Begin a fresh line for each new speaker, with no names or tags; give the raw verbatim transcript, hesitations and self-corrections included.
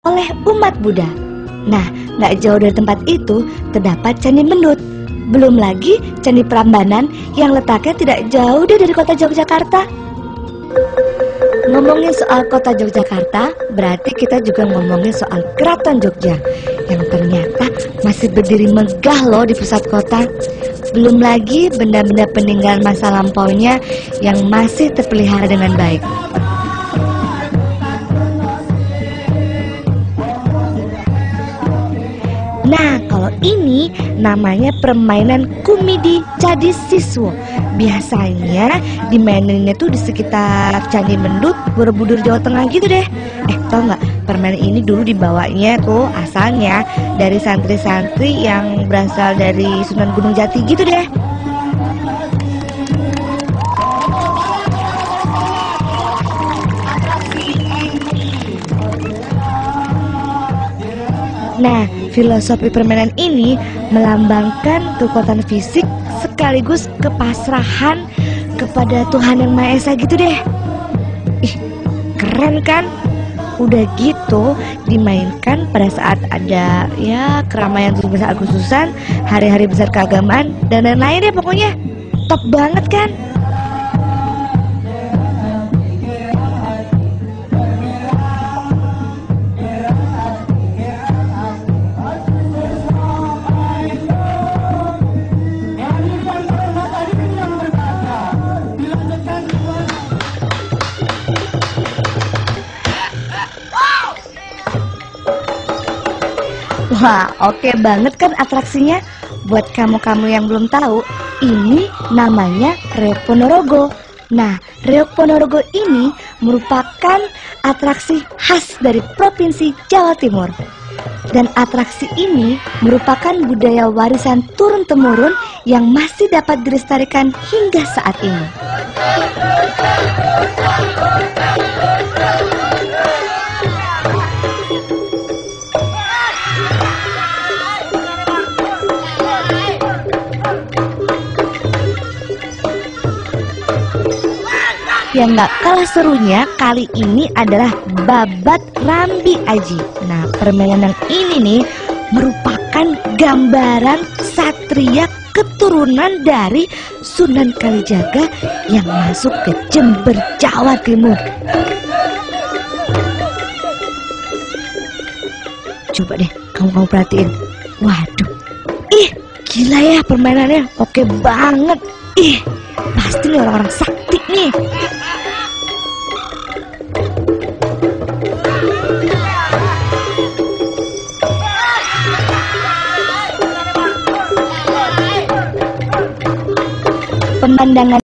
oleh umat Buddha. Nah, nggak jauh dari tempat itu terdapat Candi Mendut. Belum lagi Candi Prambanan yang letaknya tidak jauh deh dari kota Yogyakarta. Ngomongin soal kota Yogyakarta, berarti kita juga ngomongin soal Keraton Jogja yang ternyata masih berdiri megah loh di pusat kota. Belum lagi benda-benda peninggalan masa lampaunya yang masih terpelihara dengan baik. Nah, kalau ini namanya permainan Kumidi Cadi Siswo. Biasanya dimaininnya tuh di sekitar Candi Mendut, Borobudur, Jawa Tengah gitu deh. Eh, tau nggak? Permainan ini dulu dibawanya tuh asalnya dari santri-santri yang berasal dari Sunan Gunung Jati gitu deh. Nah, filosofi permainan ini melambangkan kekuatan fisik sekaligus kepasrahan kepada Tuhan Yang Maha Esa gitu deh. Ih, keren kan? Udah gitu dimainkan pada saat ada ya keramaian tujuh belas Agustusan, hari-hari besar keagamaan dan lain-lain deh pokoknya. Top banget kan? Wah, oke banget kan atraksinya? Buat kamu-kamu yang belum tahu, ini namanya Reok Ponorogo. Nah, Reok Ponorogo ini merupakan atraksi khas dari Provinsi Jawa Timur. Dan atraksi ini merupakan budaya warisan turun-temurun yang masih dapat dilestarikan hingga saat ini. Yang gak kalah serunya kali ini adalah Babat Rambi Aji. Nah, permainan yang ini nih merupakan gambaran satria keturunan dari Sunan Kalijaga yang masuk ke Jember, Jawa Timur. Coba deh kamu-kamu perhatiin. Waduh, ih gila ya permainannya, oke banget. Ih, pasti nih orang-orang sakti nih. Pemandangan